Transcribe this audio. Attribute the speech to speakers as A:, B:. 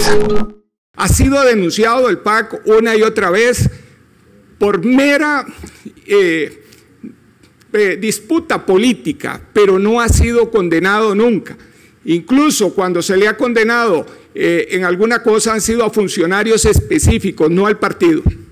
A: Ha sido denunciado el PAC una y otra vez por mera disputa política, pero no ha sido condenado nunca. Incluso cuando se le ha condenado en alguna cosa han sido a funcionarios específicos, no al partido.